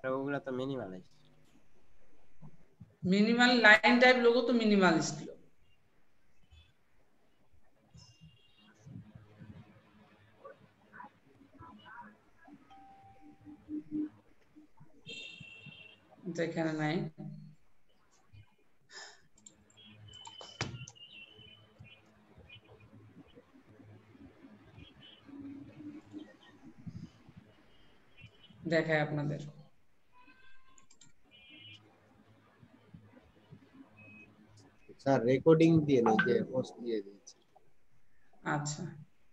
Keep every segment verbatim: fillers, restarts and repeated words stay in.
ওগুলো তো minimalist. Minimal line type logo তো মিনিমালিস্ট। এখানে নাই। দেখায় আপনাদের। স্যার রেকর্ডিং দিয়ে নেই যে পোস্ট দিয়ে দিচ্ছি। আচ্ছা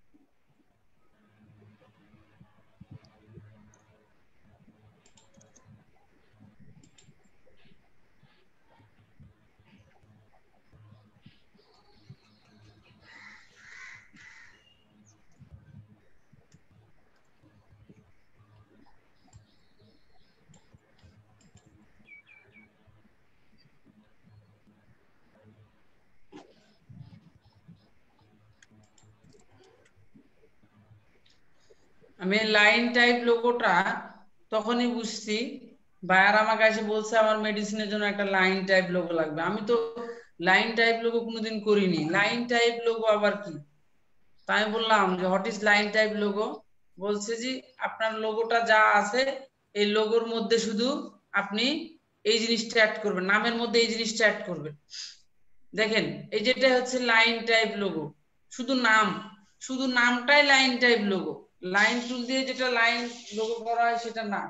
আমি লাইন টাইপ লোগোটা তখনই বুঝছি, বায়ার আমাকে এসে বলছে আমার মেডিসিনের জন্য একটা লাইন টাইপ লোগো লাগবে। আমি তো লাইন টাইপ লোগো কোনোদিন করিনি, লাইন টাইপ লোগো আবার কি? তাই আমি বললাম যে what is line type logo. বলছে যে আপনার লোগোটা যা আছে এই লোগোর মধ্যে শুধু আপনি এই জিনিসটা অ্যাড করবেন, নামের মধ্যে এই জিনিসটা অ্যাড করবেন। দেখেন এই যেটা হচ্ছে লাইন টাইপ লোগো, শুধু নাম, শুধু নামটাই line type logo. Line tool দিয়ে যেটা লাইন লোগো করা হয় সেটা না,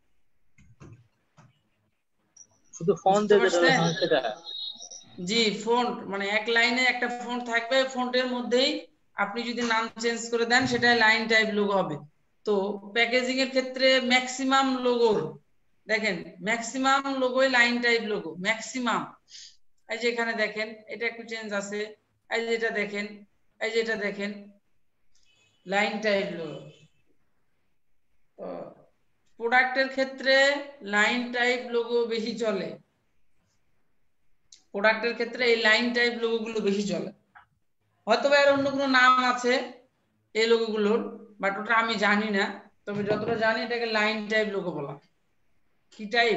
শুধু ফন্ট দিয়ে যেটা লেখা হয় সেটা। জি ফন্ট, মানে এক লাইনে একটা ফন্ট থাকবে, ফন্টের মধ্যেই আপনি যদি নাম চেঞ্জ করে দেন সেটাই লাইন টাইপ লোগো হবে। তো প্যাকেজিং এর ক্ষেত্রে ম্যাক্সিমাম লোগো দেখেন, ম্যাক্সিমাম লোগোই লাইন টাইপ লোগো, ম্যাক্সিমাম। এই যে এখানে দেখেন এটা একটু চেঞ্জ আছে, এই যে এটা দেখেন, এই যে এটা দেখেন লাইন টাইপ লোগো। তো প্রোডাক্টের ক্ষেত্রে লাইন টাইপ লোগো বেশি চলে, প্রোডাক্টের ক্ষেত্রে এই লাইন টাইপ লোগো গুলো বেশি চলে। হয়তো এর অন্য কোনো নাম আছে এই লোগো গুলোর, বাট ওটা আমি জানি না, তবে যতটা জানি এটাকে লাইন টাইপ লোগো বলা। কি টাইপ?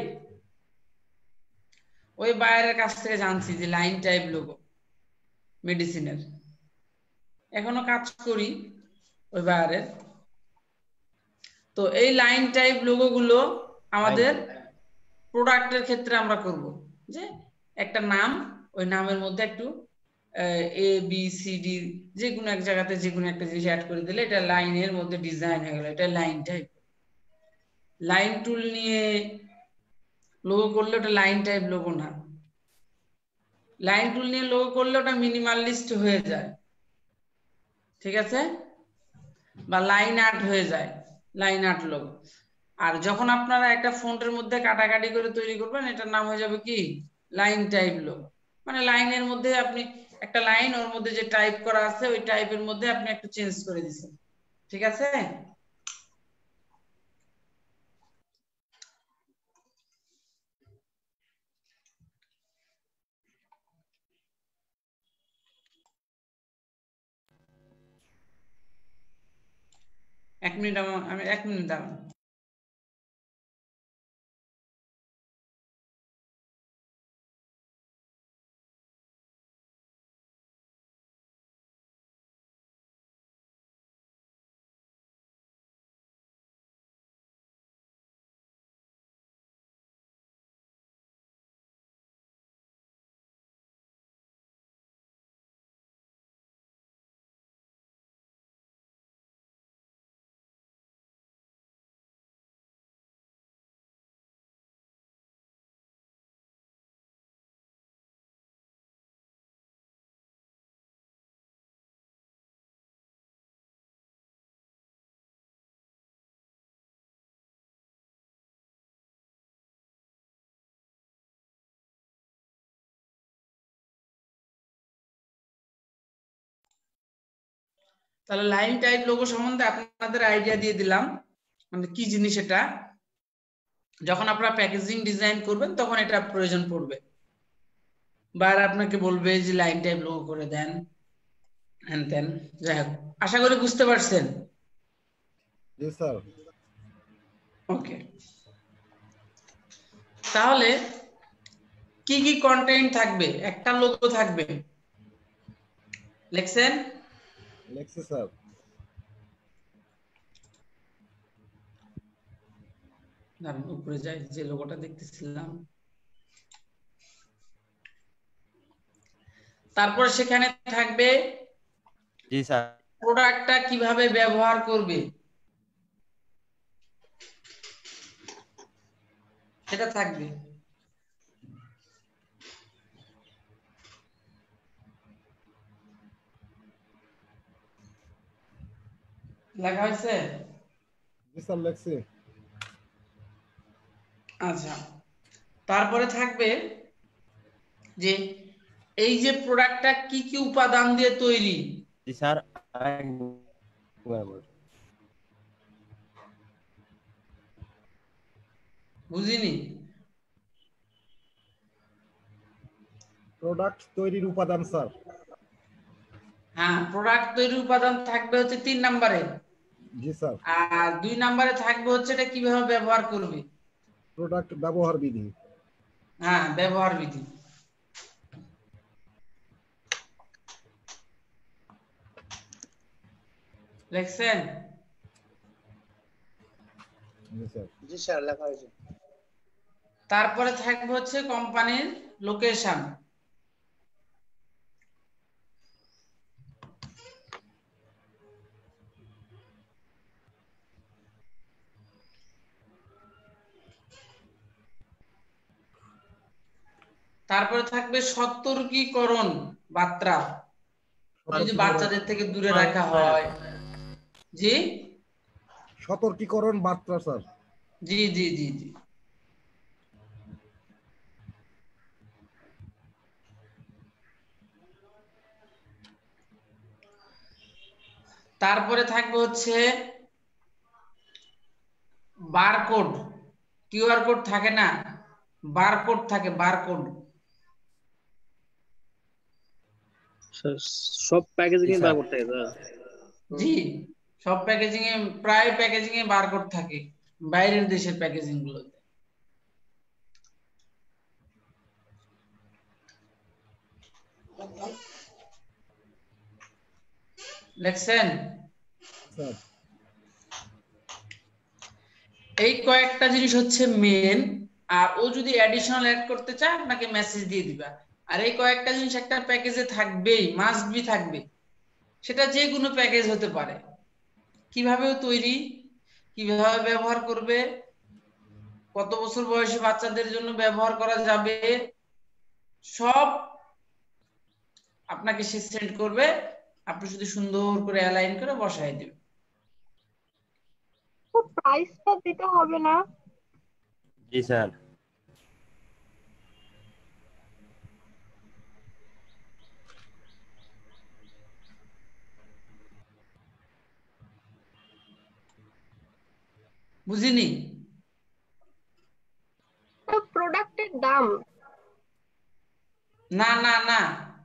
ওই বায়ারের কাছ থেকে জানছি যে লাইন টাইপ লোগো মেডিসিনের, এখনো কাজ করি ওই বায়ারের। তো এই লাইন টাইপ লোগো গুলো আমাদের প্রোডাক্টের ক্ষেত্রে আমরা করব, যে একটা নাম, ওই নামের মধ্যে একটু এ বি সি ডি যে কোনো এক জায়গাতে যে কোনো একটা জিনিস অ্যাড করে দিলে এটা লাইনের মধ্যে ডিজাইন হয়ে গেল, এটা লাইন টাইপ। লাইন টুল নিয়ে লোগো করলে ওটা লাইন টাইপ লোগো না, লাইন টুল নিয়ে লোগো করলে ওটা মিনিমালিস্ট হয়ে যায়, ঠিক আছে, বা লাইন আর্ট হয়ে যায়, লাইন আর্ট লোগো। আর যখন আপনারা একটা ফন্টের মধ্যে কাটাকাটি করে তৈরি করবেন এটার নাম হয়ে যাবে কি লাইন টাইপ লোগো। মানে লাইনের মধ্যে আপনি একটা লাইন, ওর মধ্যে যে টাইপ করা আছে ওই টাইপের মধ্যে আপনি একটু চেঞ্জ করে দিচ্ছেন, ঠিক আছে। এক মিনিট, আমি এক মিনিট দাঁড়ান। তাহলে লাইন টাইপ লোগো সম্বন্ধে আপনাদের আইডিয়া দিয়ে দিলাম, মানে কি জিনিস এটা। যখন আপনারা প্যাকেজিং ডিজাইন করবেন তখন এটা প্রয়োজন পড়বে, বার আপনাকে বলবে যে লাইন টাইপ লোগো করে দেন হ্যান তেন। যাই হোক, আশা করি বুঝতে পারছেন। জি স্যার। ওকে, তাহলে কি কি কন্টেন্ট থাকবে? একটা লোগো থাকবে, লিখছেন? লেখছি স্যার। দাঁড়ান উপরে যাই, যে লোগোটা দেখতেছিলাম। তারপর সেখানে থাকবে জি স্যার। প্রোডাক্টটা কিভাবে ব্যবহার করবে সেটা থাকবে। লেখা হয়েছে? জি স্যার লেখছি। আচ্ছা, তারপরে থাকবে যে এই যে প্রোডাক্টটা কি কি উপাদান দিয়ে তৈরি। জি স্যার। বুঝিনি। প্রোডাক্ট তৈরির উপাদান স্যার। হ্যাঁ, প্রোডাক্ট তৈরির উপাদান থাকবে হচ্ছে তিন নম্বরে। জি স্যার। আর দুই নম্বরে থাকবে হচ্ছে এটা কিভাবে ব্যবহার করবে। প্রোডাক্ট ব্যবহার বিধি। হ্যাঁ, ব্যবহার বিধি। লিখছেন? জি স্যার। জি স্যার লেখা হয়েছে। তারপরে থাকবে হচ্ছে কোম্পানির লোকেশন। তারপরে থাকবে সতর্কীকরণ বার্তা, যদি বাচ্চাদের থেকে দূরে রাখা হয়। জি সতর্কীকরণ বার্তা স্যার। জি জি জি জি তারপরে থাকবে হচ্ছে বারকোড। কিউআর কোড থাকে না, বারকোড থাকে, বারকোড। সব প্যাকেজিং এ বারকোড থাকে স্যার। জি, সব প্যাকেজিং এ, প্রায় প্যাকেজিং এ বারকোড থাকে, বাইরের দেশের প্যাকেজিং গুলোতে। লিখছেন? স্যার এই কয়েকটা জিনিস হচ্ছে মেন। আর ও যদি অ্যাডিশনাল অ্যাড করতে চায় আপনাকে মেসেজ দিয়ে দিবা। আর এই কয়েকটা জিনিস একটা প্যাকেজে থাকবেই, মাস্ট বি থাকবে। সেটা যে কোনো প্যাকেজ হতে পারে। কিভাবে তৈরি, কিভাবে ব্যবহার করবে, কত বছর বয়সী বাচ্চাদের জন্য ব্যবহার করা যাবে, সব আপনাকে সে সেন্ড করবে। আপনি শুধু সুন্দর করে অ্যালাইন করে বসাই দেবেন। তো প্রাইসটা দিতে হবে না? জি স্যার। বুঝিনি। তো প্রোডাক্টের দাম? না না না,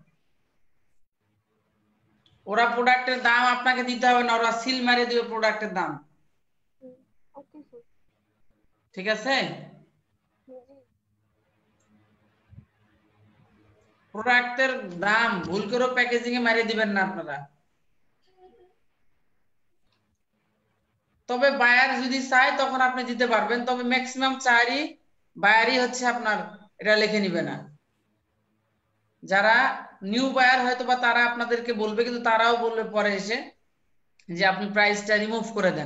ওরা প্রোডাক্টের দাম আপনাকে দিতে হবে না, ওরা সিল মারিয়ে দিবে প্রোডাক্টের দাম। Okay sir. ঠিক আছে? প্রোডাক্টের দাম ভুল করে প্যাকেজিং এ মারিয়ে দিবেন না আপনারা। তবে বায়ার যদি চায় তখন আপনি দিতে পারবেন, তবে ম্যাক্সিমাম চারই বায়ারই হচ্ছে আপনার এটা লিখে নিবে না। যারা নিউ বায়ার হয়তো বা তারা আপনাদেরকে বলবে, কিন্তু তারাও বলবে পরে এসে যে আপনি প্রাইসটা রিমুভ করে দেন।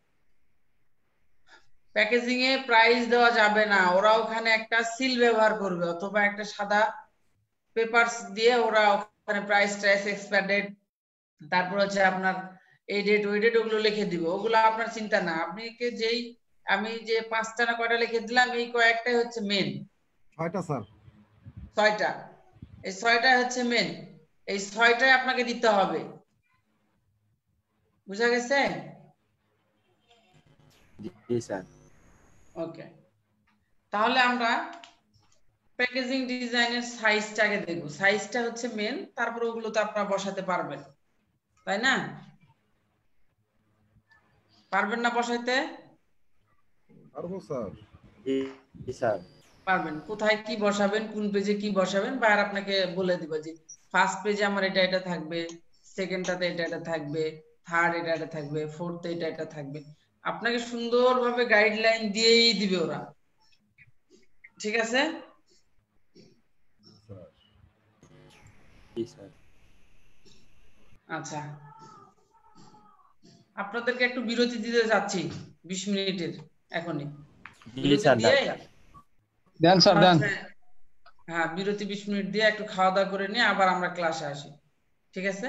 প্যাকেজিং এ প্রাইস দেওয়া যাবে না, ওরা ওখানে একটা সিল ব্যবহার করবে অথবা একটা সাদা পেপারস দিয়ে ওরা ওখানে প্রাইস ট্রাইস এক্সপায়ার ডেট, তারপর হচ্ছে আপনার এই ডেট ওই ডেট ওগুলো লিখে দিবে। ওগুলো আপনার চিন্তা না, আপনি কে যেই আমি যে পাঁচটা না কয়টা লিখে দিলাম এই কয়েকটাই হচ্ছে মেন। ছয়টা স্যার। ছয়টা, এই ছয়টা হচ্ছে মেন, এই ছয়টাই আপনাকে দিতে হবে। বুঝা গেছে? জি স্যার। ওকে, তাহলে আমরা প্যাকেজিং ডিজাইনের সাইজটাকে দেখব। সাইজটা হচ্ছে মেন, তারপর ওগুলো তো আপনারা বসাতে পারবেন, তাই না? পারবেন না বসাইতে? পারবো স্যার। জি স্যার। পারবেন কোথায় কি বসাবেন, কোন পেজে কি বসাবেন, বা আর আপনাকে বলে দিবে যে ফার্স্ট পেজে আমার এটা এটা থাকবে, সেকেন্ডটাতে এটা এটা থাকবে, থার্ড এটা এটা থাকবে, ফোর্থ এটা এটা থাকবে। আপনাকে সুন্দরভাবে গাইডলাইন দিয়েই দিবে ওরা। ঠিক আছে? জি স্যার। আচ্ছা, আপনাদেরকে একটু বিরতি দিতে যাচ্ছি বিশ মিনিটের এখনই। জি বিরতি স্যার। দিয়ে দেন স্যার দেন। হ্যাঁ, বিরতি বিশ মিনিট দিয়ে একটু খাওয়া দাওয়া করে নিয়ে আবার আমরা ক্লাসে আসি। ঠিক আছে?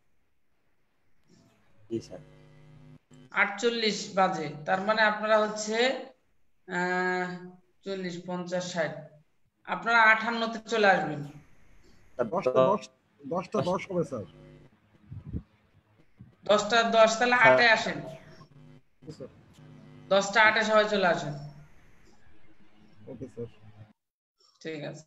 জি স্যার। আটচল্লিশ বাজে, তার মানে আপনারা হচ্ছে আহ চল্লিশ পঞ্চাশ ষাট, আপনারা আটান্নতে চলে আসবেন। দশটা দশ দশটা দশ হবে স্যার। দশটা দশ, তাহলে আটে আসেন। স্যার দশটা আটে সবাই চলে আসেন। Okay sir. ঠিক আছে।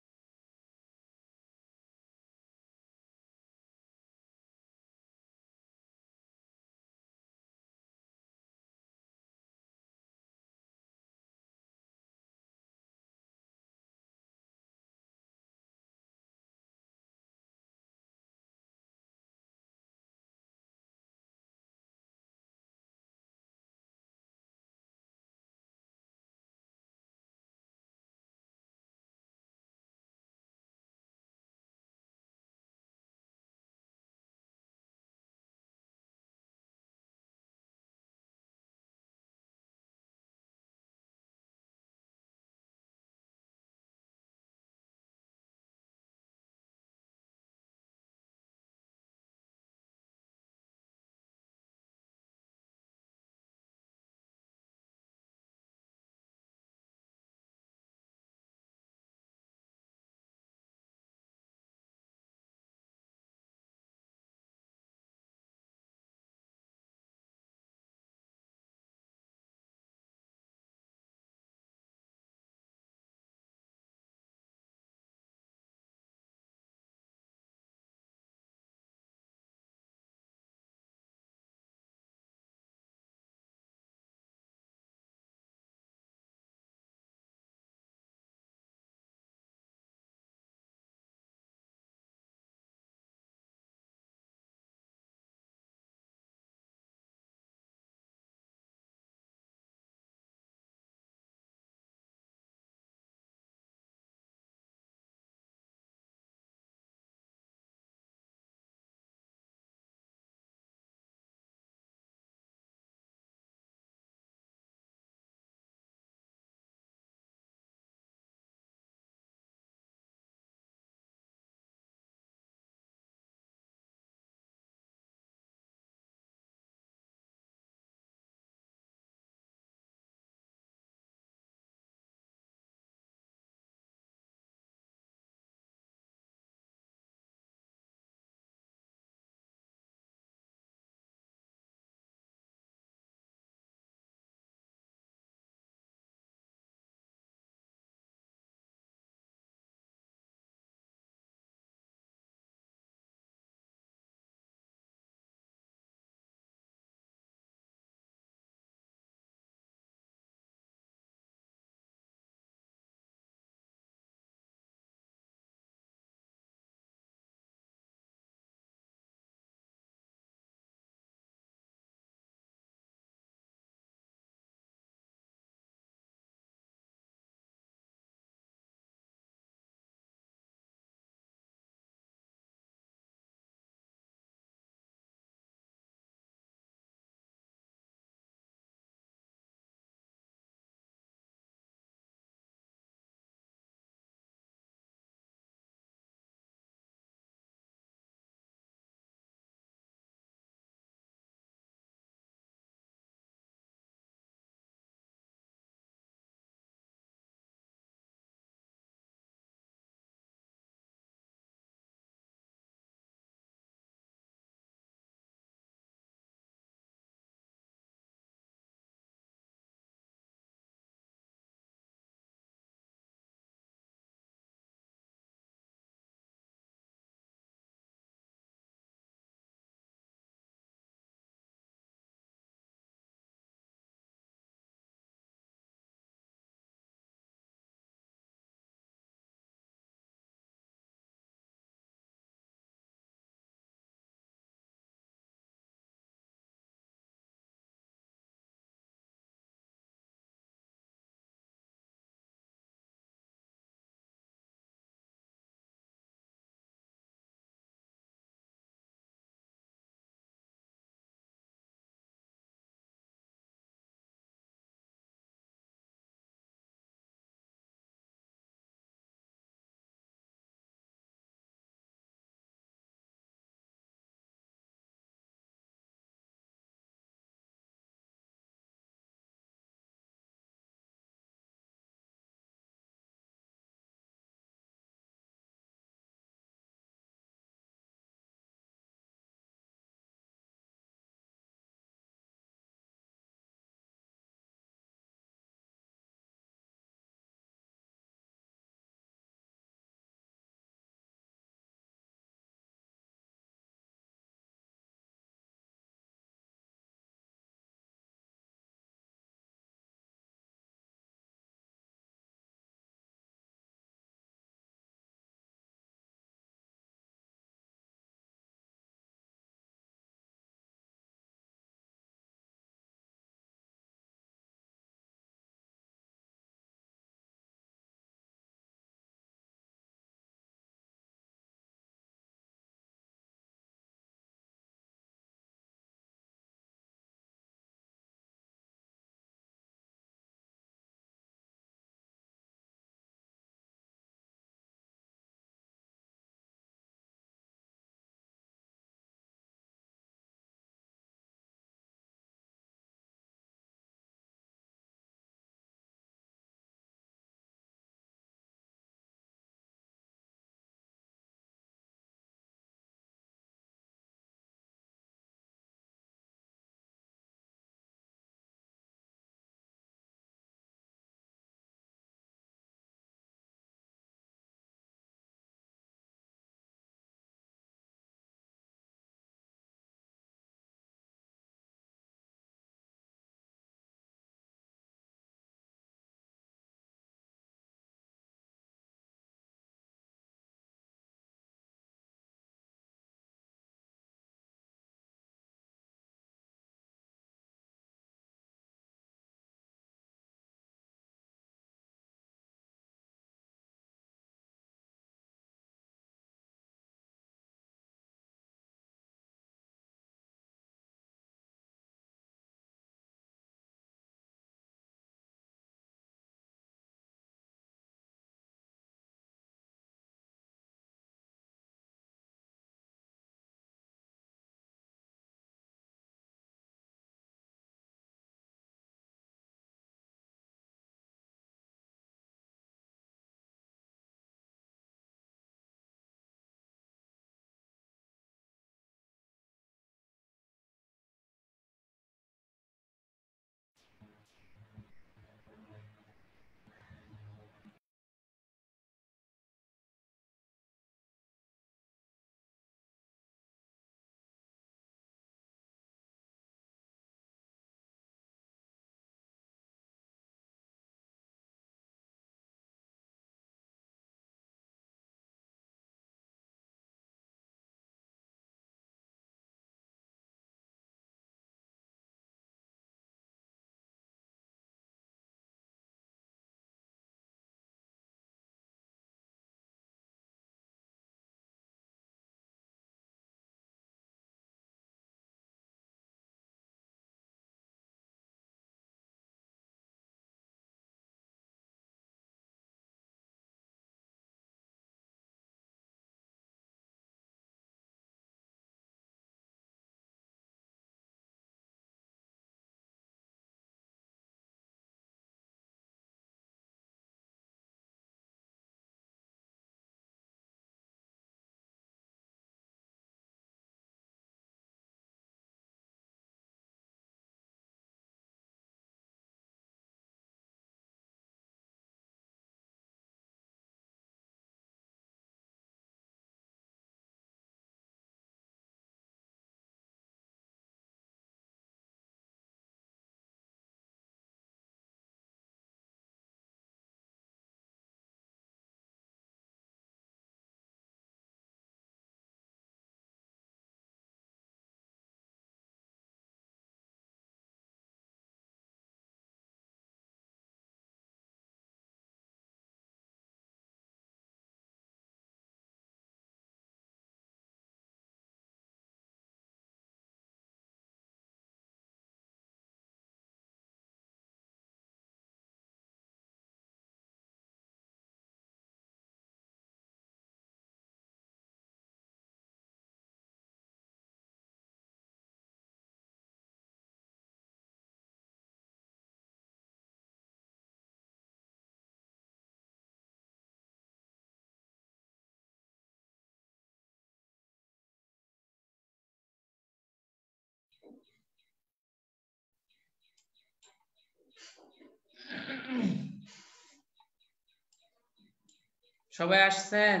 সবাই আসছেন?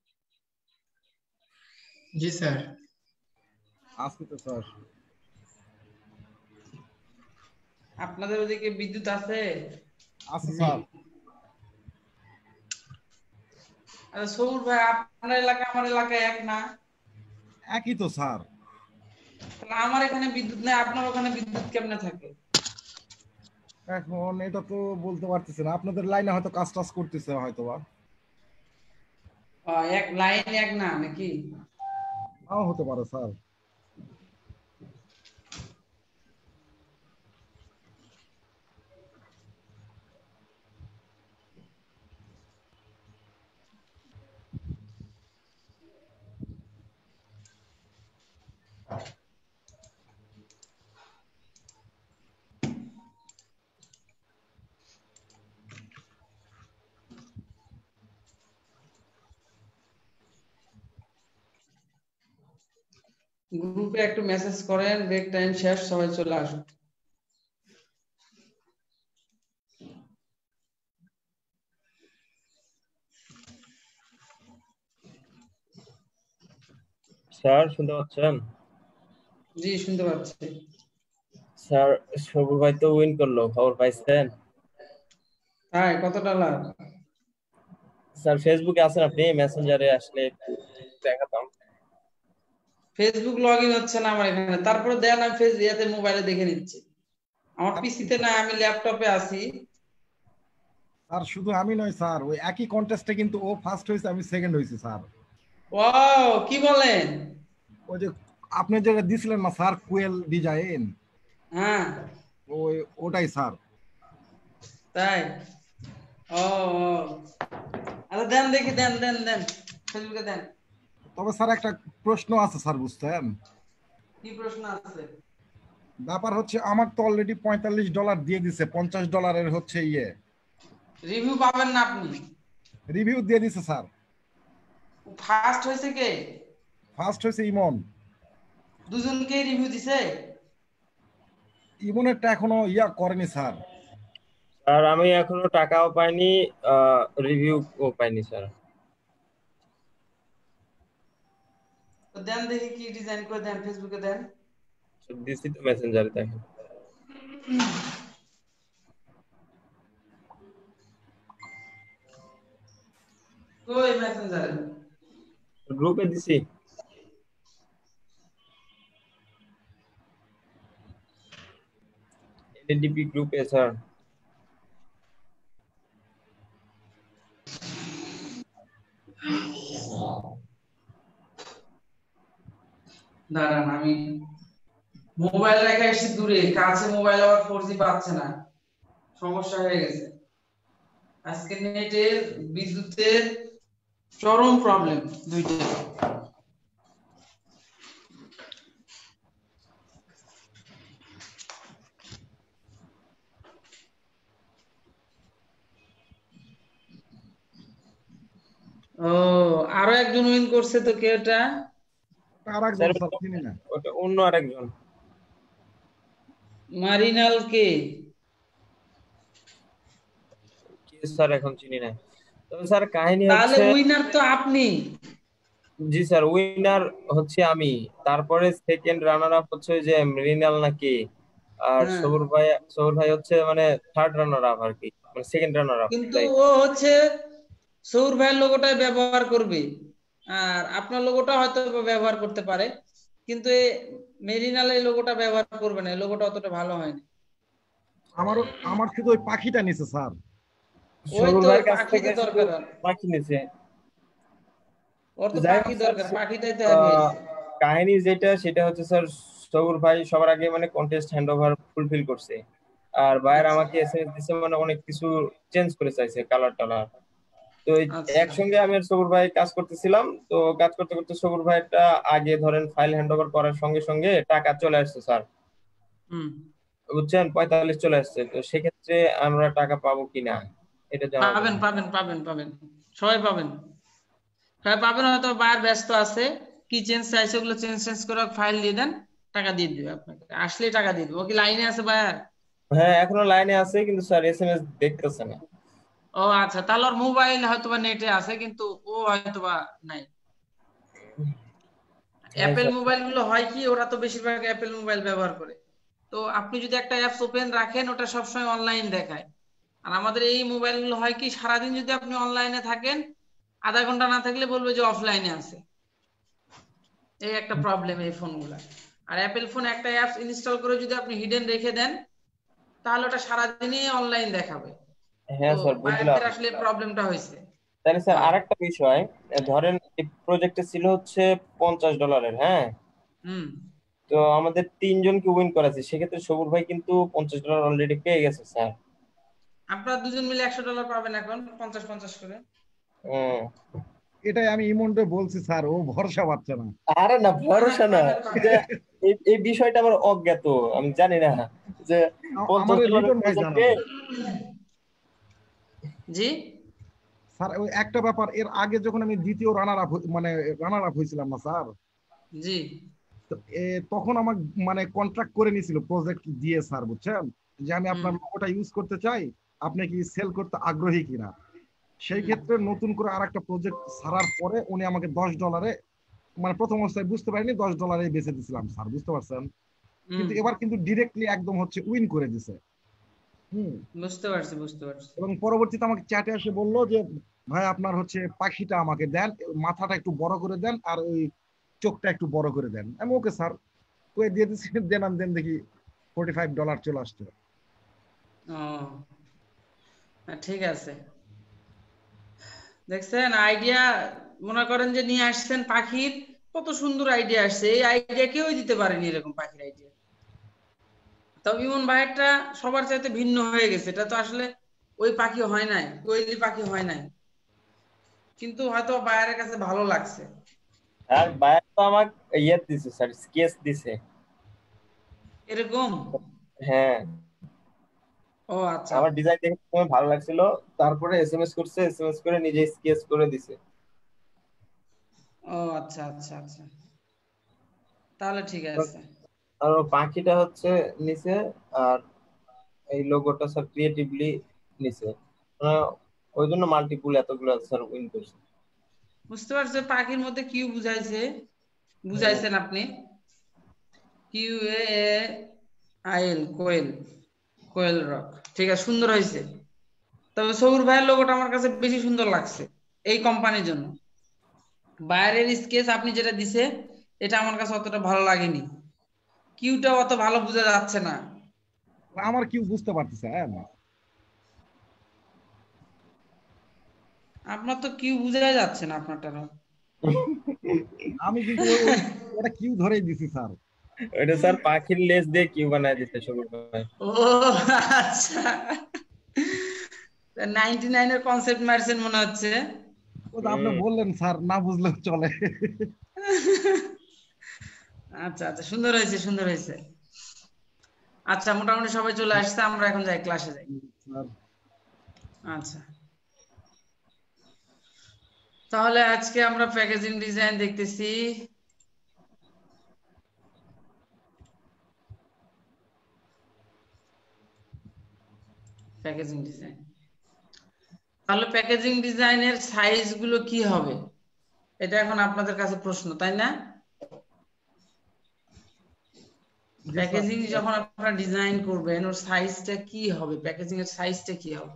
জি স্যার। আসি তো স্যার। আপনাদের ওদিকে বিদ্যুৎ আছে? আসি স্যার। আচ্ছা সৌর ভাই, আপনার এলাকা আমার এলাকায় এক না? একই তো স্যার। তাহলে আমার এখানে বিদ্যুৎ নেই, আপনার ওখানে বিদ্যুৎ কেমনে থাকে? এখন এটা তো বলতে পারতেছি না, আপনাদের লাইনে হয়তো কাজ টাজ করতেছে হয়তো বা। আহ, এক লাইন এক না নাকি? নাও হতে পারে স্যার। গ্রুপে একটু মেসেজ করেন, ব্রেক টাইম শেষ, সবাই চলে আসুন। স্যার শুনতে পাচ্ছেন? জি শুনতে পাচ্ছি। স্যার সবুর ভাই তো উইন করলো, খবর পাইছেন? হ্যাঁ, কত ডলার? স্যার ফেসবুকে আছেন আপনি? মেসেঞ্জারে আসলে একটু দেখাতাম। ফেসবুক লগ ইন হচ্ছে না আমার এখানে, তারপরে দেন আমি ফেস ইয়াতে মোবাইলে দেখে নিচ্ছি। আমার পিসিতে না, আমি ল্যাপটপে আছি। আর শুধু আমি নয় স্যার, ওই একই কন্টেস্টে কিন্তু ও ফার্স্ট হয়েছে, আমি সেকেন্ড হয়েছি স্যার। ওয়াও, কি বলেন? ওই যে আপনি যেটা দিছিলেন না স্যার, কুয়েল ডিজাইন, হ্যাঁ ওই ওটাই স্যার। তাই? ও ও। আচ্ছা দেন দেখি, দেন দেন দেন ফেসবুকে দেন। তবে স্যার একটা প্রশ্ন আছে স্যার, বুঝছেন? কি প্রশ্ন আছে? ব্যাপার হচ্ছে আমার তো অলরেডি পঁয়তাল্লিশ ডলার দিয়ে দিছে, পঞ্চাশ ডলারের হচ্ছে ইয়ে রিভিউ পাবেন না আপনি? রিভিউ দিয়ে দিছে স্যার। ফার্স্ট হয়েছে কে? ফার্স্ট হয়েছে ইমন। দুজনকে রিভিউ দিছে? ইমনেরটা এখনো ইয়া করেনি স্যার। স্যার আমি এখনো টাকাও পাইনি, রিভিউও পাইনি স্যার। তো দেন দেখি কি ডিজাইন করে দেন, ফেসবুকে দেন। দিছি তো মেসেঞ্জারে, দেখেন। কই মেসেঞ্জারে? গ্রুপে দিছি। এলডিপি গ্রুপে স্যার। দাঁড়ান, আমি মোবাইল রেখে এসে দূরে, কাছে মোবাইল আবার ফোর জি পাচ্ছে না, সমস্যা হয়ে গেছে আজকে। নেটের বিদ্যুতের চরম প্রবলেম দুইটা। ও, আরো একজন উইন করছে তো, কে এটা? আর একজন স্যার চিনি না। ওটা অন্য আরেকজন। মারিনাল কে? কি স্যার এখন চিনি না। তবে স্যার কাহিনী তাহলে হচ্ছে, উইনার তো আপনি। জি স্যার উইনার হচ্ছে আমি, তারপরে সেকেন্ড রানার আপ হচ্ছে ওই যে মৃণাল নাকি, আর হ্যাঁ, সবুর ভাই, সবুর ভাই হচ্ছে মানে থার্ড রানার আপ আর কি, মানে সেকেন্ড রানার আপ। কিন্তু ও হচ্ছে সৌর ভাইয়ের লোগোটাই ব্যবহার করবে, আর আপনার লোগোটা হয়তো ব্যবহার করতে পারে, কিন্তু এই মেরিনাল এই লোগোটা ব্যবহার করবে না, এই লোগোটা অতটা ভালো হয়নি। আমারও আমার শুধু ওই পাখিটা নিছে স্যার। ওই সবুর তো ভাইয়ের কাছ পাখি থেকে তো দরকার, পাখি নিয়েছে। ওর তো যাই পাখি হোক দরকার, স্যার, পাখিটাই তো হ্যাপি আহ, হয়েছে। কাহিনী যেটা সেটা হচ্ছে স্যার, সবুর ভাই সবার আগে মানে কন্টেস্ট হ্যান্ড ওভার ফুলফিল করছে, আর ভাইয়ের আচ্ছা আমাকে এসএমএস দিছে, মানে অনেক কিছু চেঞ্জ করে চাইছে, কালার টালার। তো এই আচ্ছা। একসঙ্গে আমি আর সবুর ভাই কাজ করতেছিলাম, তো কাজ করতে করতে সবুর ভাইটা আগে ধরেন ফাইল হ্যান্ড ওভার করার সঙ্গে সঙ্গে টাকা চলে আসছে স্যার, হুম, বুঝছেন, পঁয়তাল্লিশ চলে আসছে। তো সেক্ষেত্রে আমরা টাকা পাবো কিনা এটা জানার পাবেন জন্য। পাবেন পাবেন পাবেন, সবাই পাবেন, সবাই পাবেন। হয়তো বায়ার ব্যস্ত আছে, কি চেঞ্জ চাইছে ওগুলো চেঞ্জ চেঞ্জ করে ফাইল দিয়ে দেন, টাকা দিয়ে দিবে আপনাকে, আসলেই টাকা দিয়ে দিবে। ও কি লাইনে আছে বায়ার? হ্যাঁ এখনো লাইনে আছে, কিন্তু স্যার এসএমএস দেখতেছে না। ও আচ্ছা, তাহলে ওর মোবাইল হয়তোবা নেটে আছে কিন্তু ও হয়তোবা নাই। অ্যাপেল মোবাইল গুলো হয় কি, ওরা তো বেশিরভাগ অ্যাপেল মোবাইল ব্যবহার করে। তো আপনি যদি একটা অ্যাপস ওপেন রাখেন ওটা সবসময় অনলাইন দেখায়। আর আমাদের এই মোবাইল গুলো হয় কি, সারাদিন যদি আপনি অনলাইনে থাকেন, আধা ঘন্টা না থাকলে বলবে যে অফলাইনে আছে। এই একটা প্রবলেম এই ফোনগুলা। আর অ্যাপেল ফোন একটা অ্যাপস ইনস্টল করে যদি আপনি হিডেন রেখে দেন তাহলে ওটা সারাদিনই অনলাইন দেখাবে। হ্যাঁ তো স্যার বুঝলাম। বায়ারদের আসলে প্রবলেমটা হয়েছে। তাহলে স্যার হ্যাঁ। আরেকটা বিষয়, ধরেন এই প্রজেক্টে ছিল হচ্ছে পঞ্চাশ ডলারের, হ্যাঁ, হুম। তো আমাদের তিনজনকে উইন করাছে, সেক্ষেত্রে সবুর ভাই কিন্তু পঞ্চাশ ডলার অলরেডি পেয়ে গেছে স্যার। আপনারা দুজন মিলে একশো ডলার পাবেন এখন, পঞ্চাশ পঞ্চাশ করে। হুম। এটাই আমি ইমনকে বলছি স্যার, ও ভরসা পাচ্ছে না। আরে না, ভরসা না, যে এই এই বিষয়টা আমার অজ্ঞাত, আমি জানি না যে আ- পঞ্চাশ আমারে ডলারের লিটন ভাই প্রজেক্টে। জানাবে। জি স্যার ওই একটা ব্যাপার, এর আগে যখন আমি দ্বিতীয় রানার আপ মানে রানার আপ হয়েছিলাম না স্যার, জি তো এ তখন আমার মানে কন্ট্রাক্ট করে নিয়েছিল প্রজেক্ট দিয়ে স্যার, বুঝছেন, যে আমি আপনার হুম। লোগোটা ইউজ করতে চাই, আপনি কি সেল করতে আগ্রহী কিনা। সেই ক্ষেত্রে নতুন করে আর একটা প্রজেক্ট ছাড়ার পরে উনি আমাকে দশ ডলারে, মানে প্রথম অবস্থায় বুঝতে পারিনি, দশ ডলারে বেচে দিছিলাম স্যার, বুঝতে পারছেন। হুম, কিন্তু এবার কিন্তু ডিরেক্টলি একদম হচ্ছে উইন করে দিছে। হুম। বুঝতে পারছি বুঝতে পারছি। এবং পরবর্তীতে আমাকে চ্যাটে এসে বললো যে ভাই আপনার হচ্ছে পাখিটা আমাকে দেন, মাথাটা একটু বড় করে দেন আর ওই চোখটা একটু বড় করে দেন। আমি ওকে স্যার কয়ে দিয়ে দিচ্ছি, দেন আমি দেন দেখি ফোর্টি ফাইভ ডলার চলে আসছে। ও হ্যাঁ, ঠিক আছে। দেখছেন আইডিয়া, মনে করেন যে নিয়ে আসছেন পাখির, কত সুন্দর আইডিয়া আসছে। এই আইডিয়া কেউই দিতে পারেনি, এরকম পাখির আইডিয়া। তবে ইমন ভাইয়েরটা সবার চাইতে ভিন্ন হয়ে গেছে। এটা তো আসলে ওই পাখি হয় নাই, কোয়েলি পাখি হয় নাই, কিন্তু হয়তো বাইরের কাছে ভালো লাগছে। আর বায়ার তো আমাকে ইয়ে দিছে স্যার, স্কেচ দিছে। এরকম? হ্যাঁ, ও আচ্ছা। আমার ডিজাইন দেখে খুবই ভালো লাগছিল, তারপরে এসএমএস করছে, এসএমএস করে নিজে স্কেচ করে দিছে। ও আচ্ছা আচ্ছা আচ্ছা, তাহলে ঠিক আছে। আর ও পাখিটা হচ্ছে নিচে, আর এই লোগোটা স্যার ক্রিয়েটিভলি নিচে, মানে ওই জন্য মাল্টিপুল এতগুলো স্যার উইন করছে। বুঝতে পারছো পাখির মধ্যে কিউ বুঝাইছে, বুঝাইছেন আপনি? Q A I L, quail, quail rock. ঠিক আছে, সুন্দর হয়েছে। তবে সৌর ভাইয়ের লোগোটা আমার কাছে বেশি সুন্দর লাগছে এই কোম্পানির জন্য। বাইরের স্কেচ আপনি যেটা দিছে এটা আমার কাছে অতটা ভালো লাগেনি, কিউটা অত ভালো বোঝা যাচ্ছে না। আমার কি বুঝতে পারতেছে, হ্যাঁ আপনার তো কিউ বোঝাই যাচ্ছে না আপনারটা। আমি কিন্তু ওই- ওই- ওটা কিউ ধরেই দিছি স্যার। ওইটা স্যার পাখির লেজ দিয়ে কিউ বানায় দিতে সবুজ ভাই। ও আচ্ছা, নাইনটি নাইন এর কনসেপ্ট মারছেন মনে হচ্ছে। ও তো আপনি বললেন স্যার, না বুঝলেও চলে। আচ্ছা আচ্ছা, সুন্দর হয়েছে সুন্দর হয়েছে। আচ্ছা, মোটামুটি সবাই চলে আসছে, আমরা এখন যাই ক্লাসে যাই। স্যার, আচ্ছা, তাহলে আজকে আমরা প্যাকেজিং ডিজাইন দেখতেছি। প্যাকেজিং ডিজাইন, তাহলে প্যাকেজিং ডিজাইনের সাইজ গুলো কি হবে, এটা এখন আপনাদের কাছে প্রশ্ন, তাই না? প্যাকেজিং যখন আপনারা ডিজাইন করবেন ওর সাইজটা কি হবে, প্যাকেজিং এর সাইজটা কি হবে?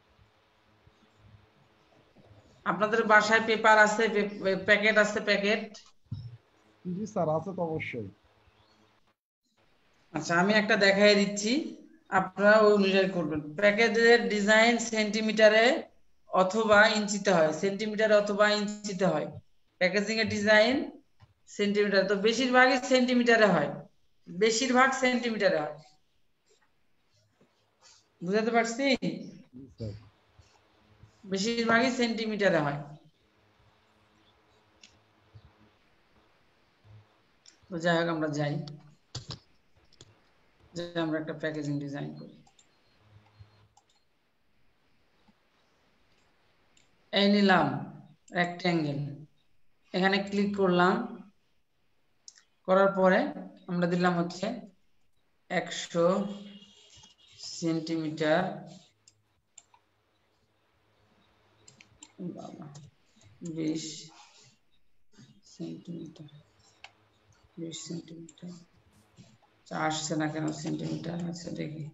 আপনাদের বাসায় পেপার আছে, প্যাকেট আছে, প্যাকেট? জি স্যার, আছে তো অবশ্যই। আচ্ছা, আমি একটা দেখাই দিচ্ছি, আপনারা ওই অনুযায়ী করবেন। প্যাকেজের ডিজাইন সেন্টিমিটারে অথবা ইঞ্চিতে হয়, সেন্টিমিটারে অথবা ইঞ্চিতে হয়। প্যাকেজিং এর ডিজাইন সেন্টিমিটার, তো বেশিরভাগই সেন্টিমিটারে হয়, বেশিরভাগ সেন্টিমিটারে হয়। বুঝাতে পারছি? জি স্যার। বেশিরভাগই সেন্টিমিটারে হয়। তো যাই হোক, আমরা যাই যে আমরা একটা প্যাকেজিং ডিজাইন করি। এই নিলাম রেক্ট্যাঙ্গেল, এখানে ক্লিক করলাম, করার পরে আমরা দিলাম হচ্ছে একশো সেন্টিমিটার বাবা বিশ সেন্টিমিটার বিশ সেন্টিমিটার আসছে না কেন সেন্টিমিটার আছে দেখি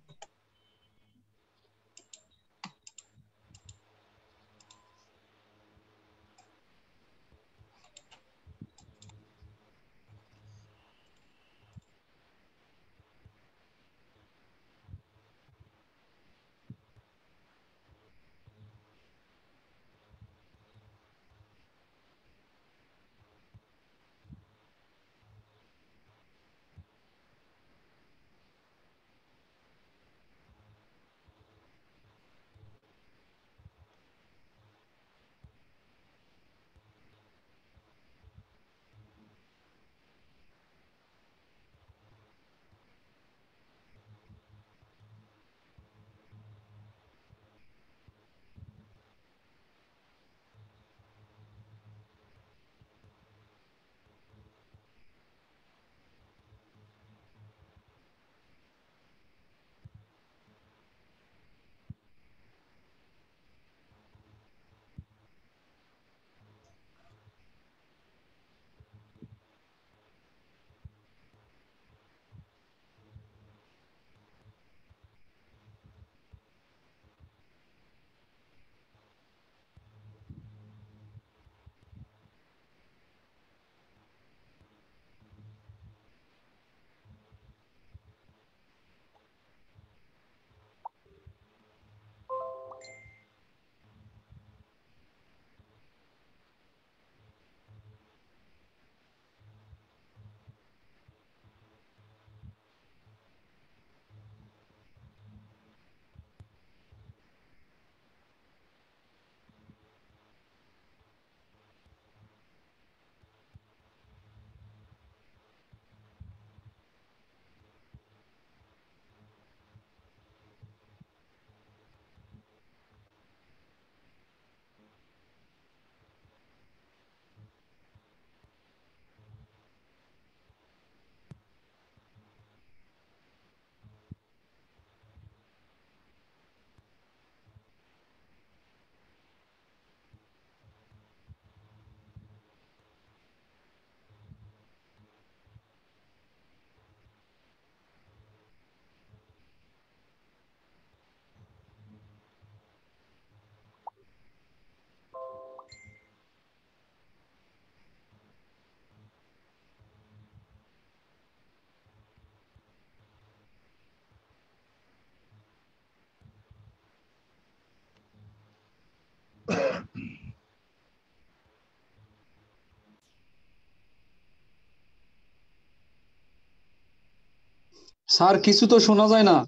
স্যার কিছু তো শোনা যায় না।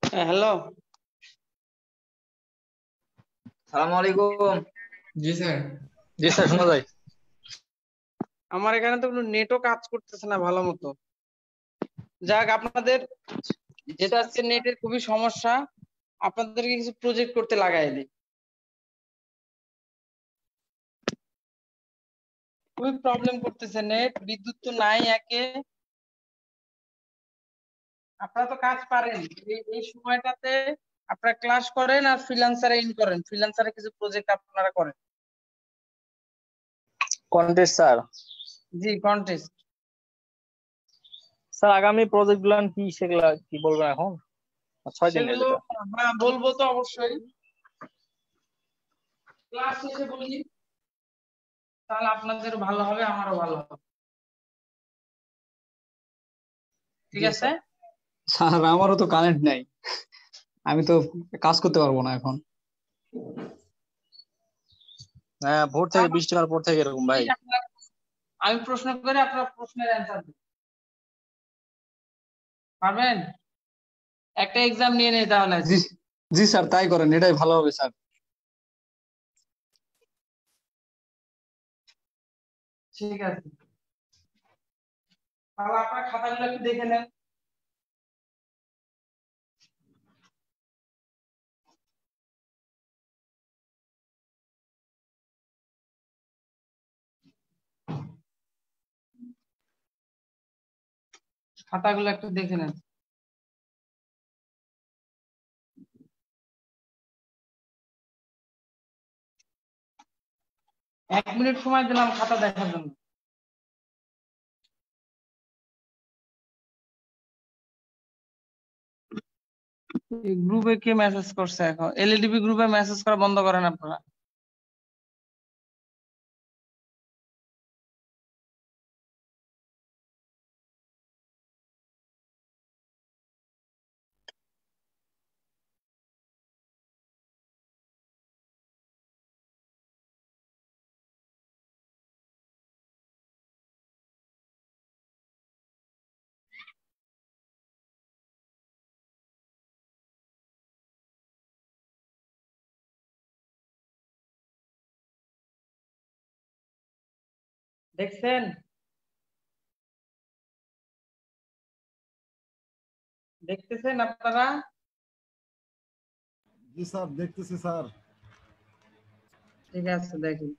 হ্যালো, সালাম আলাইকুম। জি স্যার। জি স্যার, শোনা যায়। আমার এখানে তো কোনো নেটও কাজ করতেছে না ভালো মতো। যাক, আপনাদের যেটা হচ্ছে নেটের খুবই সমস্যা, আপনাদেরকে কিছু প্রজেক্ট করতে লাগাই দিই। খুবই প্রবলেম করতেছে নেট, বিদ্যুৎ তো নাই একে। আপনারা তো কাজ পারেন, এই এই সময়টাতে আপনারা ক্লাস করেন আর ফ্রিল্যান্সারে ইন করেন, ফ্রিল্যান্সারে কিছু প্রজেক্ট আপনারা করেন। Contest sir. জি, কন্টেস্ট। স্যার আগামী প্রজেক্ট গুলো কি, সেগুলা কি বলবেন এখন? ছয় দিনের সেগুলো যেটা। হ্যাঁ বলবো তো অবশ্যই, ক্লাস শেষে বলি, তাহলে আপনাদের ভালো হবে, আমারও ভালো হবে। ঠিক জি আছে? স্যার। স্যার আমারও তো কারেন্ট নাই, আমি তো কাজ করতে পারবো না এখন। হ্যাঁ, ভোর থেকে বৃষ্টি হওয়ার পর থেকে এরকম ভাই। আমি প্রশ্ন করে আপনার প্রশ্নের অ্যান্সার দিন, পারবেন? একটা এক্সাম নিয়ে নেই তাহলে। জি জি স্যার, তাই করেন, এটাই ভালো হবে স্যার। ঠিক আছে, তাহলে আপনার খাতাগুলো একটু দেখে নেন। খাতাগুলো একটু দেখে নেন। এক মিনিট সময় দিলাম খাতা দেখার জন্য। গ্রুপে কে মেসেজ করছে? এখন এলইডিবি গ্রুপে মেসেজ করা বন্ধ করেন আপনারা। দেখছেন? দেখতেছেন আপনারা? জি স্যার, দেখতেছি স্যার। ঠিক আছে, দেখুন।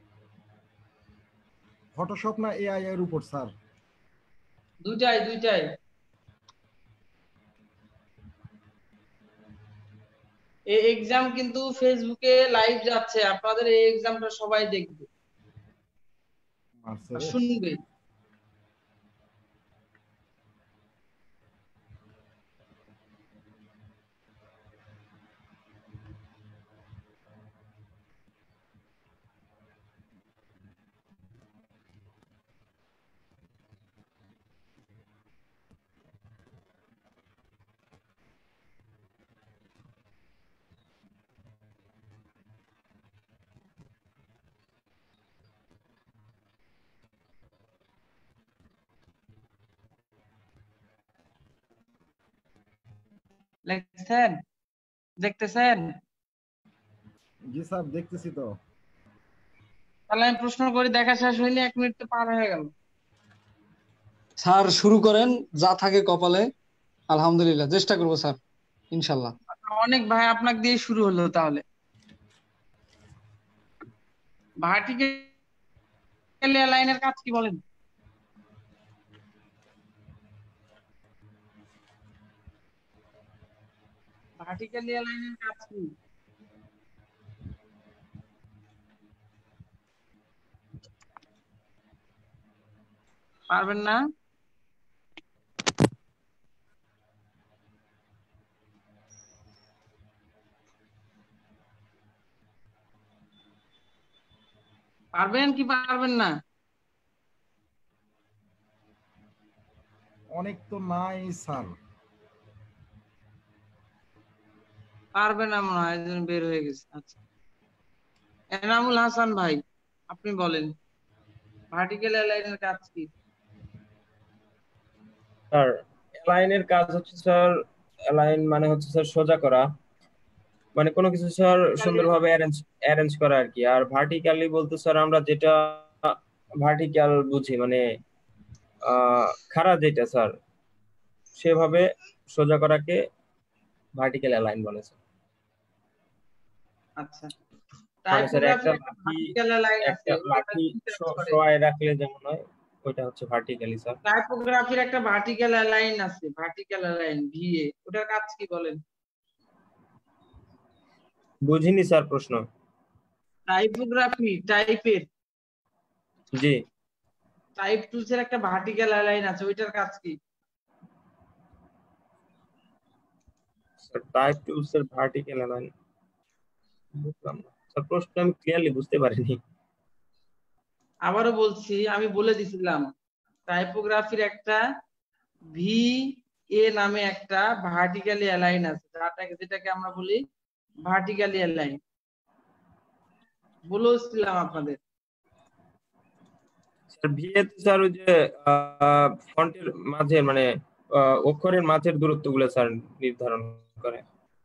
ফটোশপ না এআই এর উপর স্যার? দুইটাই দুইটাই। এই এক্সাম কিন্তু ফেসবুকে লাইভ যাচ্ছে, আপনাদের এই এক্সামটা সবাই দেখবে আর শুনবে। লিখছেন? দেখতেছেন? জি স্যার, দেখতেছি তো। তাহলে আমি প্রশ্ন করি, দেখা শেষ হয়নি, এক মিনিট তো পার হয়ে গেল। স্যার শুরু করেন, যা থাকে কপালে। আলহামদুলিল্লাহ, চেষ্টা করবো স্যার, ইনশাল্লাহ। অনেক ভাই আপনাকে দিয়ে শুরু হলো, তাহলে ভার্টিক্যাল লাইনের কাজ কি বলেন? ভার্টিক্যাল লাইনের কাজ কি? পারবেন না? পারবেন কি পারবেন না? অনেক তো নাই স্যার। পারবে না মনে হয়, একজন বের হয়ে গেছে। আচ্ছা, এনামুল হাসান ভাই, আপনি বলেন ভার্টিক্যাল লাইনের কাজ কি? স্যার লাইনের কাজ হচ্ছে স্যার অ্যালাইন মানে হচ্ছে স্যার সোজা করা, মানে কোনো কিছু স্যার সুন্দরভাবে অ্যারেঞ্জ অ্যারেঞ্জ করা আর কি। আর ভার্টিক্যালি বলতে স্যার আমরা যেটা ভার্টিক্যাল বুঝি মানে আহ খাড়া যেটা স্যার, সেভাবে সোজা করাকে ভার্টিক্যাল অ্যালাইন বলে স্যার। আচ্ছা, মানে স্যার একটা টাইপোগ্রাফির একটা লাঠি ভার্টিক্যাল লাইন আছে, একটা ওটা লাঠি কি কাজ করে? শোয়ায় রাখলে যেমন হয় ওইটা হচ্ছে ভার্টিক্যালি স্যার। টাইপোগ্রাফির একটা ভার্টিক্যাল লাইন আছে, ভার্টিক্যাল লাইন ভিএ, ওটার কাজ কি বলেন? বুঝিনি স্যার প্রশ্ন। টাইপোগ্রাফি টাইপের জি টাইপ টুলস এর একটা ভার্টিক্যাল লাইন আছে, ওইটার কাজ কি? স্যার টাইপ টুলস এর ভার্টিক্যাল অ্যালাইন বুঝলাম না স্যার, প্রশ্ন আমি ক্লিয়ারলি বুঝতে পারিনি। আবারও বলছি, আমি বলে দিছিলাম টাইপোগ্রাফির একটা ভি এ নামে একটা ভার্টিক্যালি অ্যালাইন আছে, যেটাকে যেটাকে আমরা বলি ভার্টিক্যালি অ্যালাইন। বলেছিলাম আপনাদের। স্যার ভিএ তো স্যার ওই যে ফন্টের মাঝে মানে আহ, অক্ষরের মাঝের দূরত্বগুলো স্যার নির্ধারণ করে।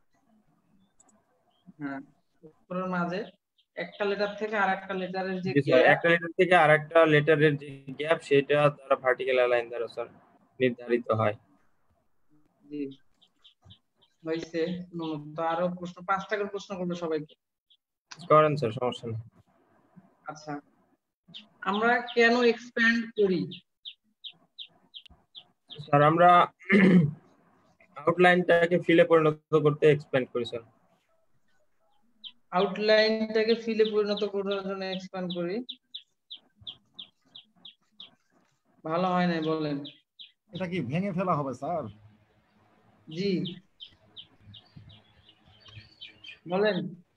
হ্যাঁ, অক্ষরের মাঝে একটা লেটার থেকে আরেকটা লেটারের যে জি স্যার, গ্যাপ, একটা লেটার থেকে আরেকটা লেটারের যে গ্যাপ সেটা দ্বারা ভার্টিক্যাল অ্যালাইন দ্বারা স্যার নির্ধারিত হয়। জি হয়েছে। তো আরো প্রশ্ন, পাঁচটা করে প্রশ্ন করবো সবাইকে। করেন স্যার, সমস্যা নেই। আচ্ছা, আমরা কেন এক্সপ্যান্ড করি? স্যার আমরা আউটলাইনটাকে ফিলে পরিণত করতে এক্সপ্যান্ড করি স্যার। আউটলাইনটাকে ফিলে পরিণত করার জন্য এক্সপ্যান্ড করি। ভালো হয় না, বলেন। এটা কি ভেঙে ফেলা হবে স্যার? জি বলেন।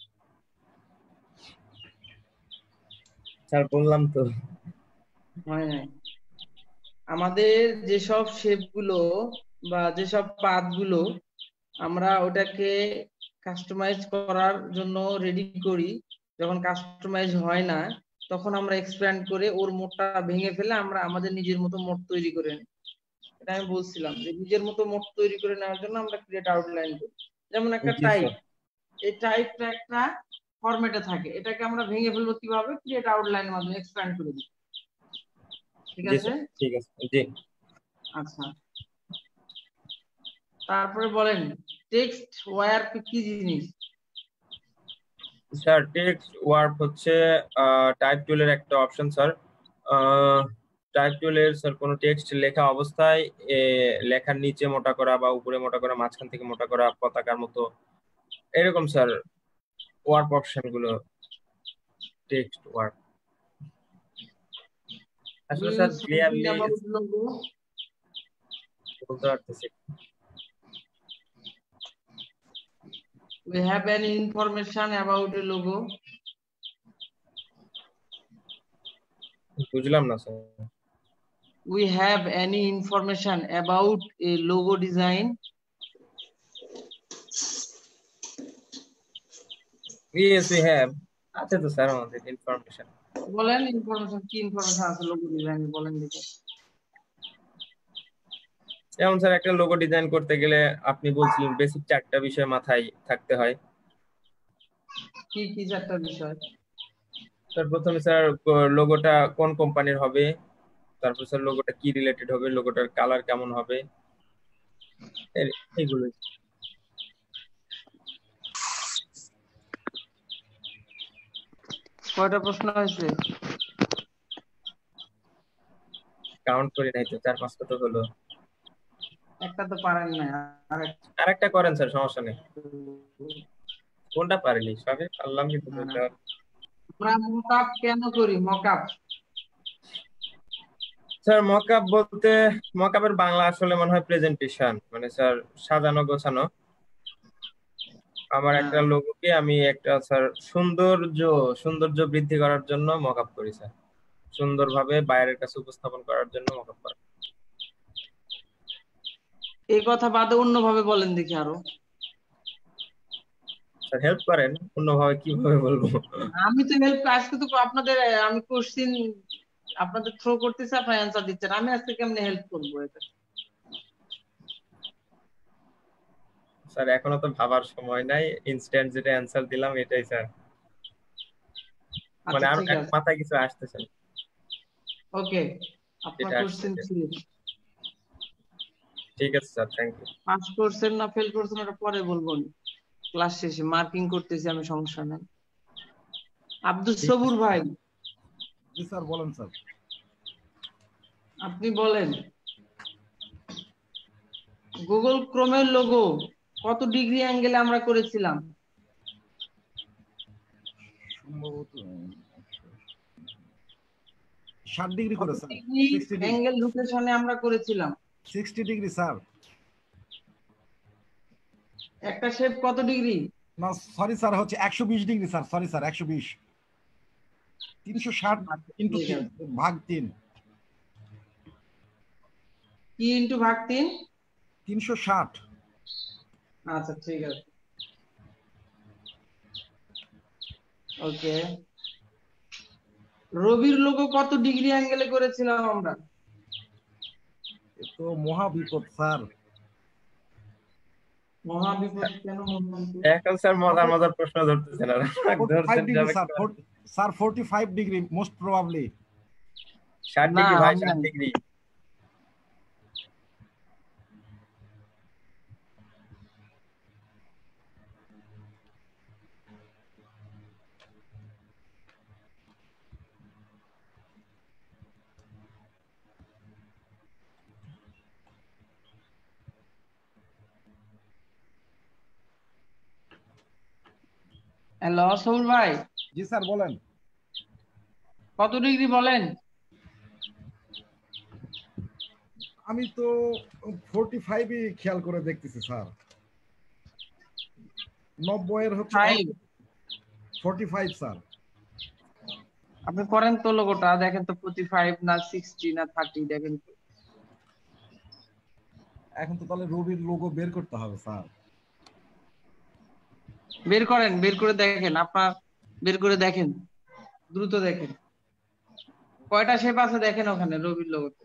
স্যার বললাম তো। হয় নাই। আমাদের যেসব শেপ গুলো বা যেসব পাথ গুলো আমরা ওটাকে কাস্টমাইজ করার জন্য রেডি করি, যখন কাস্টমাইজ হয় না তখন আমরা এক্সপ্যান্ড করে ওর মোডটা ভেঙে ফেলে আমরা আমাদের নিজের মতো মোড তৈরি করে নিই। এটা আমি বলছিলাম যে নিজের মতো মোড তৈরি করে নেওয়ার জন্য আমরা ক্রিয়েট আউটলাইন করি। যেমন একটা জি টাইপ, স্যার। এই টাইপটা একটা ফরম্যাটে থাকে, এটাকে আমরা ভেঙে ফেলবো কিভাবে? ক্রিয়েট আউটলাইনের মাধ্যমে এক্সপ্যান্ড করে দিই। ঠিক জি আছে? স্যার, ঠিক আছে জি। আচ্ছা, তারপরে বলেন টেক্সট ওয়ার্প কি জিনিস? স্যার টেক্সট ওয়ার্প হচ্ছে টাইপ টুলের একটা অপশন স্যার। টাইপ টুলের স্যার কোনো টেক্সট লেখা অবস্থায় এ, লেখার নিচে মোটা করা বা উপরে মোটা করা, মাঝখান থেকে মোটা করা, পতাকার মতো এরকম স্যার ওয়ার্প অপশন গুলো টেক্সট ওয়ার্প। আসলে স্যার ক্লিয়ারলি বলতে পারতেছি। We have any information about a logo? বুঝলাম না sir. We have any information about a logo design? Yes, we have. আছে তো স্যার আমাদের ইনফরমেশন। বলেন ইনফরমেশন, কি ইনফরমেশন আছে লোগো ডিজাইনে, বলেন দেখি। যেমন স্যার একটা লোগো ডিজাইন করতে গেলে আপনি বলছিলেন বেসিক চারটা বিষয় মাথায় থাকতে হয়। কি কি চারটা বিষয়? স্যার প্রথমে স্যার লোগোটা কোন কোম্পানির হবে, তারপর স্যার লোগোটা কি রিলেটেড হবে, লোগোটার কালার কেমন হবে, এইগুলো। কয়টা প্রশ্ন হয়েছে? কাউন্ট করি নাই তো, চার পাঁচটা তো হলো। একটা তো পারেন না, আরেকটা করেন স্যার, সমস্যা নেই। কোনটা পারিনি? সবই পারলাম কিন্তু বলতে হবে। আমরা মকআপ কেন করি? মকআপ স্যার মকআপ বলতে মকআপের বাংলা আসলে মনে হয় প্রেজেন্টেশন, মানে স্যার সাজানো গোছানো। আমার একটা লোগোকে আমি একটা স্যার সৌন্দর্য সৌন্দর্য বৃদ্ধি করার জন্য মকআপ করি স্যার, সুন্দরভাবে বাইরের কাছে উপস্থাপন করার জন্য মকআপ করি। এই কথা বাদে অন্যভাবে বলেন দেখি আরো। স্যার হেল্প করেন, অন্যভাবে কিভাবে বলবো? আমি তো হেল্প আজকে তো আপনাদের আমি কোশ্চেন আপনাদের থ্রো করতেছি, আপনারা অ্যানসার দিচ্ছেন, আমি আজকে কেমনে হেল্প করবো? এটা স্যার এখনো তো ভাবার সময় নাই, ইনস্ট্যান্ট যেটা অ্যানসার দিলাম এটাই স্যার, মানে আচ্ছা আর ঠিক এক আছে, মাথায় কিছু আসতেছে না। ওকে আপনার এটা কোশ্চেন আসতেছে। ক্লিয়ার। ঠিক আছে স্যার, থ্যাংক ইউ। পাস করছেন না ফেল করছেন ওটা পরে বলবো, ক্লাস শেষে মার্কিং করতেছি আমি, সমস্যা নাই। আব্দুস সবুর ভাই জি স্যার বলেন স্যার। আপনি বলেন গুগল ক্রোমের লোগো কত ডিগ্রি অ্যাঙ্গেলে আমরা করেছিলাম? সম্ভবত ষাট ডিগ্রি করে স্যার, ডিগ্রি ষাট ডিগ্রি, অ্যাঙ্গেল রোটেশনে আমরা করেছিলাম। ষাট ডিগ্রি স্যার। একটা শেপ কত ডিগ্রি? না সরি স্যার, হচ্ছে একশো বিশ ডিগ্রি স্যার, সরি স্যার একশো বিশ, তিনশো ষাট ইন্টু ভাগ তিন, কি ইন্টু ভাগ তিন? তিনশো ষাট। আচ্ছা ঠিক আছে, ওকে। রবির লোগো কত ডিগ্রি অ্যাঙ্গেলে করেছিলাম আমরা? এ তো মহা বিপদ স্যার। মহা বিপদ কেন? এখন স্যার মজার মজার প্রশ্ন ধরতেছেন আর ধরছেন যাবে স্যার স্যার পঁয়তাল্লিশ ডিগ্রি মোস্ট প্রবাবলি। ষাট না, ডিগ্রি ভাই, আমি ষাট জানি। ডিগ্রি। হ্যালো সৌর ভাই, জি স্যার বলেন। কত ডিগ্রি বলেন? আমি তো পঁয়তাল্লিশ ই খেয়াল করে দেখতেছি স্যার, নব্বই এর হচ্ছে ফাইভ। পঁয়তাল্লিশ স্যার। আপনি করেন তো লোগোটা, দেখেন তো পঁচিশ না ষাট না ত্রিশ, দেখেন তো। এখন তো তাহলে রবির লোগো বের করতে হবে স্যার। বের করেন, বের করে দেখেন, আপনার বের করে দেখেন, দ্রুত দেখেন কয়টা শেপ আছে, দেখেন ওখানে রবির লোগোতে।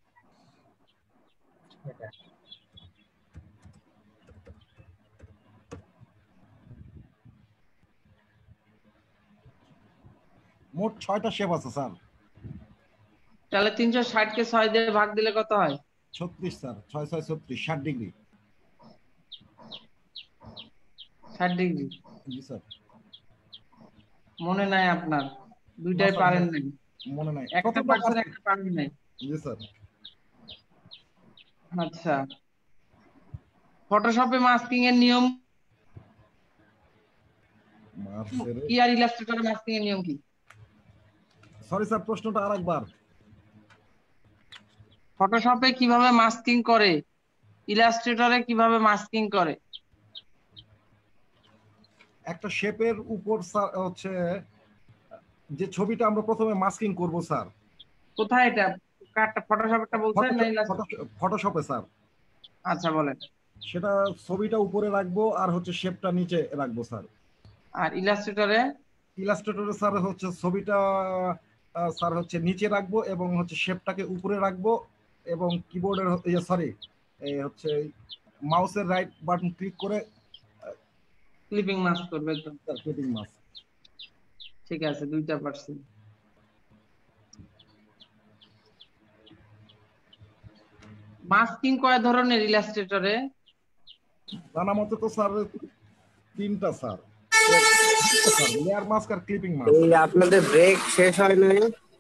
মোট ছয়টা শেপ আছে স্যার। তাহলে তিনশো ষাট কে ছয় দিয়ে ভাগ দিলে কত হয়? ছত্রিশ স্যার, ছয় ছয় ছত্রিশ, ষাট ডিগ্রি। ষাট ডিগ্রি জি স্যার। মনে নাই আপনার, দুইটাই পারেন নাই, মনে নাই, একটা কতটা পারছেন পারছেন? একটা পারেন নাই। জি স্যার। আচ্ছা, ফটোশপে মাস্কিং এর নিয়ম কি আর ইলাস্ট্রেটরে মাস্কিং এর নিয়ম কি? সরি স্যার, প্রশ্নটা আরেকবার। ফটোশপে কিভাবে মাস্কিং করে, ইলাস্ট্রেটরে কিভাবে মাস্কিং করে? একটা শেপের উপর স্যার হচ্ছে যে ছবিটা আমরা প্রথমে মাস্কিং করব স্যার। কোথায় এটা? কাটটা ফটোশপটা বলছেন না ইলাস্ট্রেটর? ফটোশপে স্যার। আচ্ছা বলেন। সেটা ছবিটা উপরে রাখবো আর হচ্ছে শেপটা নিচে রাখবো স্যার। আর ইলাস্ট্রেটরে? ইলাস্ট্রেটরে স্যার হচ্ছে ছবিটা স্যার হচ্ছে নিচে রাখবো এবং হচ্ছে শেপটাকে উপরে রাখবো এবং কিবোর্ডের সরি এই হচ্ছে মাউসের রাইট বাটন ক্লিক করে ক্লিপিং মাস্ক করবে তো? Sir clipping mask. ঠিক আছে, দুইটা পারছি। মাস্কিং কয় ধরনের ইলাস্ট্রেটরে? জানা মতে তো স্যার তিনটা স্যার, লেয়ার মাস্ক আর ক্লিপিং মাস্ক। এই আপনাদের ব্রেক শেষ হয় নাই?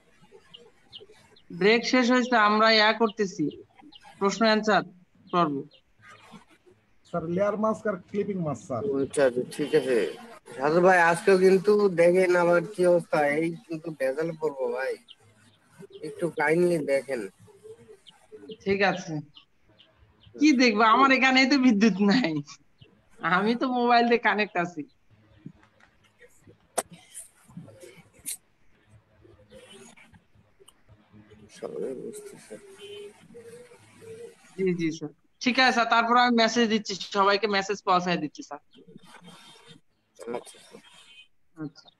ব্রেক শেষ হয়েছে, আমরা ইয়া করতেছি, প্রশ্ন অ্যানসার করব স্যার। লেয়ার মাস্ক আর ক্লিপিং মাস্ক স্যার। আচ্ছা ঠিক আছে সাধু ভাই, আজকেও কিন্তু দেখেন আমার কি অবস্থা, এই কিন্তু ভেজাল পড়বো ভাই, একটু কাইন্ডলি দেখেন। ঠিক আছে, কি দেখবো, আমার এখানে তো বিদ্যুৎ নাই, আমি তো মোবাইল দিয়ে কানেক্ট আছি। জি জি স্যার, ঠিক আছে স্যার, তারপর আমি মেসেজ দিচ্ছি, সবাইকে মেসেজ পৌঁছায় দিচ্ছি স্যার। আচ্ছা। আচ্ছা।